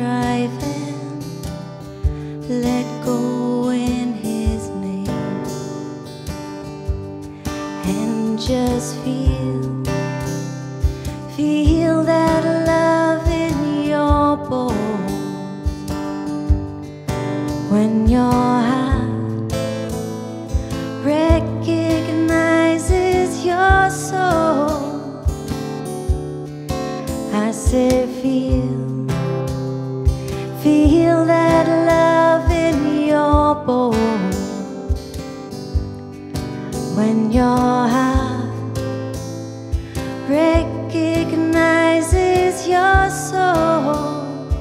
driving, let go in His name, and just feel that love in your bones. When your heart recognizes your soul, I said feel that love in your bones. When your heart recognizes your soul,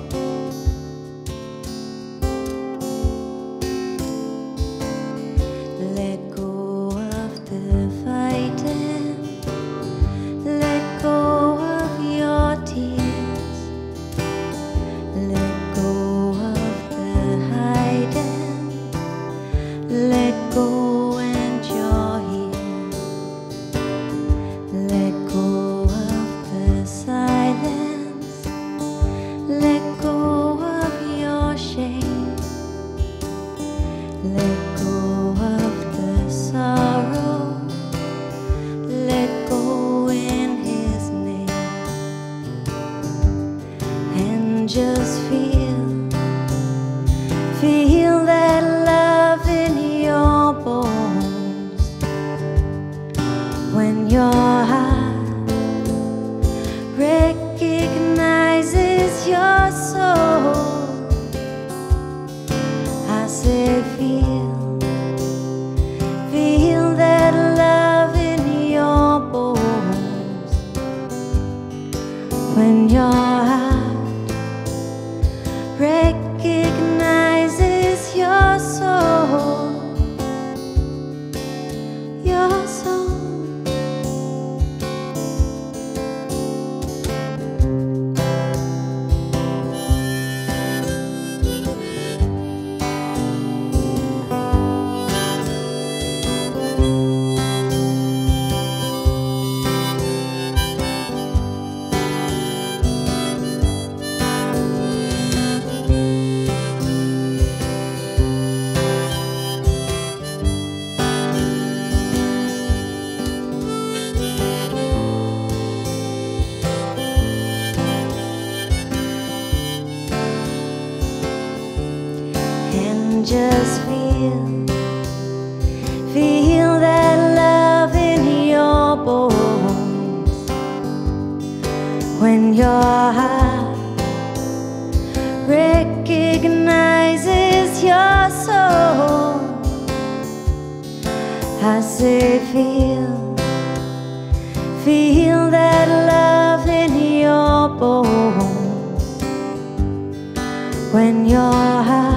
let go of the fighting, let go of your tears, let go of the hiding, let go and you're here, let go of the silence, let go of your shame, let go of the sorrow, let go in His name, and just feel that love in your bones. When your heart recognizes your soul, I say feel that love in your bones. When your heart recognizes your soul, your soul. Just feel that love in your bones. When your heart recognizes your soul, I say feel that love in your bones. When your heart